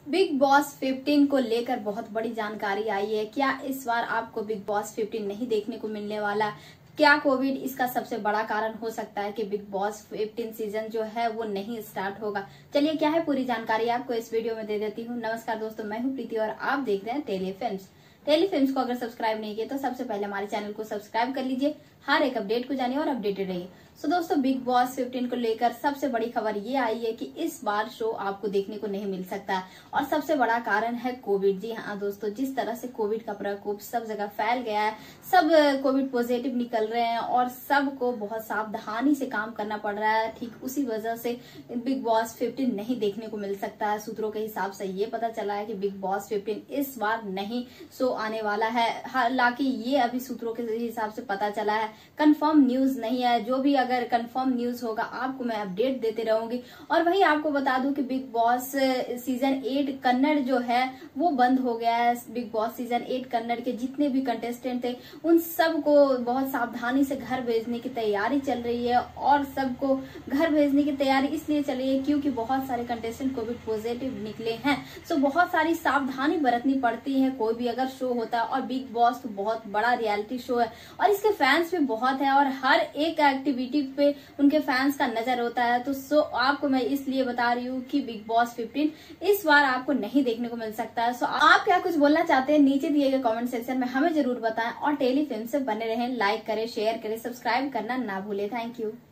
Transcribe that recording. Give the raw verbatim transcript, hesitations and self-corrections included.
Big boss fifteen को लेकर बहुत बड़ी जानकारी आई है। क्या इस बार आपको बिग बॉस फिफ्टीन नहीं देखने को मिलने वाला? क्या कोविड इसका सबसे बड़ा कारण हो सकता है कि बिग बॉस फिफ्टीन सीजन जो है वो नहीं स्टार्ट होगा? चलिए, क्या है पूरी जानकारी आपको इस वीडियो में दे देती हूँ। नमस्कार दोस्तों, मैं हूँ प्रीति और आप देख रहे हैं टेली फिल्म्स। टेली फिल्म्स को अगर सब्सक्राइब नहीं किया तो सबसे पहले हमारे चैनल को सब्सक्राइब कर लीजिए, हर एक अपडेट को जानिए और अपडेटेड रहिए। सो दोस्तों, बिग बॉस फिफ्टीन को लेकर सबसे बड़ी खबर ये आई है कि इस बार शो आपको देखने को नहीं मिल सकता और सबसे बड़ा कारण है कोविड। जी हाँ दोस्तों, जिस तरह से कोविड का प्रकोप सब जगह फैल गया है, सब कोविड पॉजिटिव निकल रहे हैं और सबको बहुत सावधानी से काम करना पड़ रहा है, ठीक उसी वजह से बिग बॉस फिफ्टीन नहीं देखने को मिल सकता है। सूत्रों के हिसाब से ये पता चला है कि बिग बॉस फिफ्टीन इस बार नहीं शो आने वाला है। हालांकि ये अभी सूत्रों के हिसाब से पता चला है, कंफर्म न्यूज नहीं है। जो भी अगर कंफर्म न्यूज होगा आपको मैं अपडेट देते रहूंगी। और वही आपको बता दूं कि Bigg Boss season eight Kannada जो है वो बंद हो गया है। Bigg Boss season eight Kannada के जितने भी कंटेस्टेंट थे उन सबको बहुत सावधानी से घर भेजने की तैयारी चल रही है और सबको घर भेजने की तैयारी इसलिए चल रही है क्योंकि बहुत सारे कंटेस्टेंट कोविड पॉजिटिव निकले हैं। सो बहुत सारी सावधानी बरतनी पड़ती है कोई भी अगर शो होता है। और बिग बॉस तो बहुत बड़ा रियलिटी शो है और इसके फैंस भी बहुत है और हर एक एक्टिविटी पे उनके फैंस का नजर होता है। तो सो आपको मैं इसलिए बता रही हूँ कि बिग बॉस फिफ्टीन इस बार आपको नहीं देखने को मिल सकता है। सो आप क्या कुछ बोलना चाहते हैं नीचे दिए गए कमेंट सेक्शन में हमें जरूर बताएं और टेली फिल्म से बने रहें। लाइक करें, शेयर करें, सब्सक्राइब करना ना भूलें। Thank you.